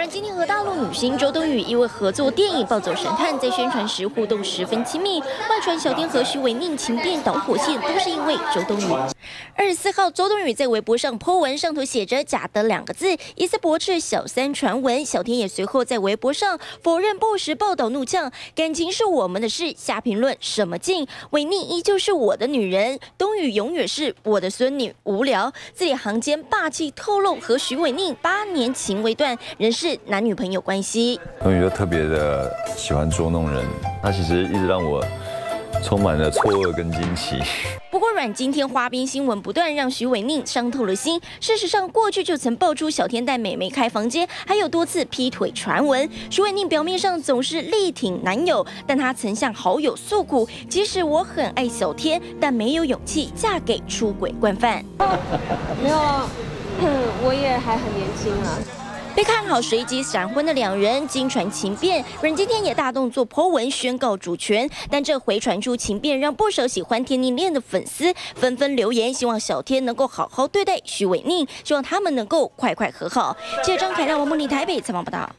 阮经天和大陆女星周冬雨因为合作电影《暴走神探》在宣传时互动十分亲密，外传小天和许瑋甯情变导火线都是因为周冬雨。24号，周冬雨在微博上 po 文，上头写着“假的”2个字，疑似驳斥小三传闻。小天也随后在微博上否认不实报道，怒呛感情是我们的事，下评论什么劲？瑋甯依旧是我的女人，冬雨永远是我的孙女，无聊。字里行间霸气透露和许瑋甯8年情未断，仍是男女朋友关系。 冬雨就特别的喜欢捉弄人，她其实一直让我充满了错愕跟惊奇。 不过阮经天花边新闻不断，让许瑋甯伤透了心。事实上，过去就曾爆出小天带美眉开房间，还有多次劈腿传闻。许瑋甯表面上总是力挺男友，但她曾向好友诉苦：即使我很爱小天，但没有勇气嫁给出轨惯犯。 没有啊，我也还很年轻啊。 被看好随即闪婚的2人，经传情变，阮经天也大动作 po 文宣告主权。但这回传出情变，让不少喜欢天宁恋的粉丝纷纷留言，希望小天能够好好对待许瑋甯，希望他们能够快快和好。记者张凯亮、王梦妮台北采访报道。